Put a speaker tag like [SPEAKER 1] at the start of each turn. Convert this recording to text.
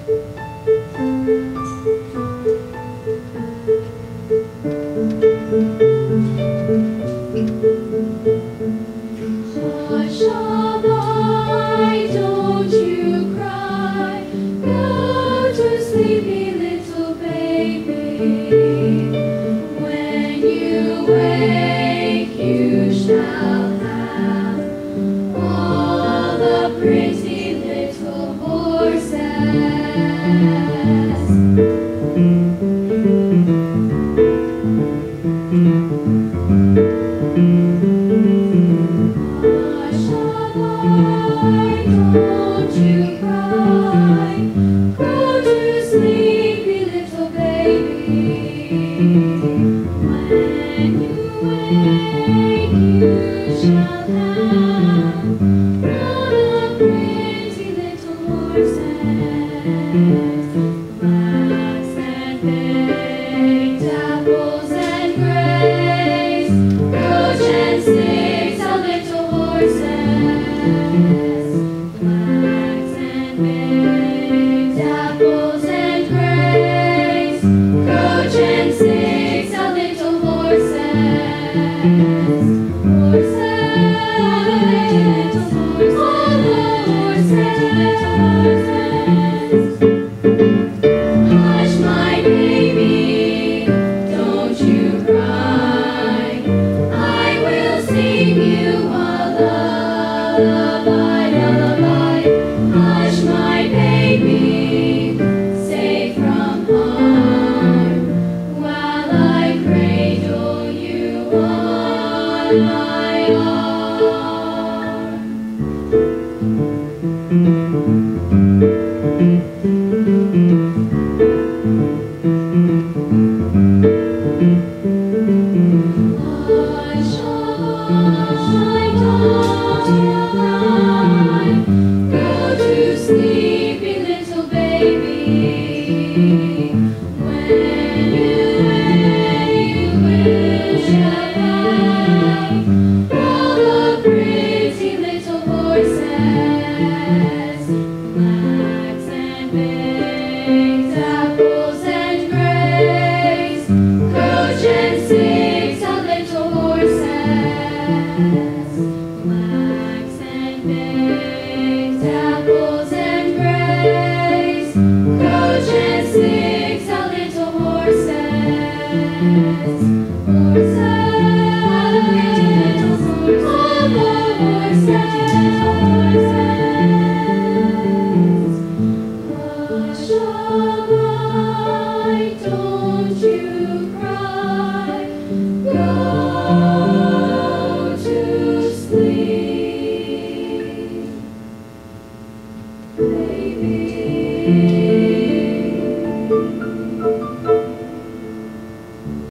[SPEAKER 1] Hush-a-bye, don't you cry. Go to sleepy little baby. When you wake, you shall have all the pretty little horses. Don't you cry, go to sleepy little baby. When you wake, you shall have all the pretty little horses. Flax and baked apples and grays, coach and six are little horses. Flax and baked apples and grays, coach and six are little horses. Horses, all the horses. Hush, my baby, don't you cry. I will sing you a lullaby, lullaby. Hush, my baby, safe from harm, while I cradle you on my arm. Hush, hush, don't you cry. Go to sleepy little baby. When you will shall have all the pretty little horses. Flax and baked apples and grays, coach and six are little horses. Flax and baked apples and grays, coach and six are little horses. Horses, all the horses. Hush-a-bye, don't you cry.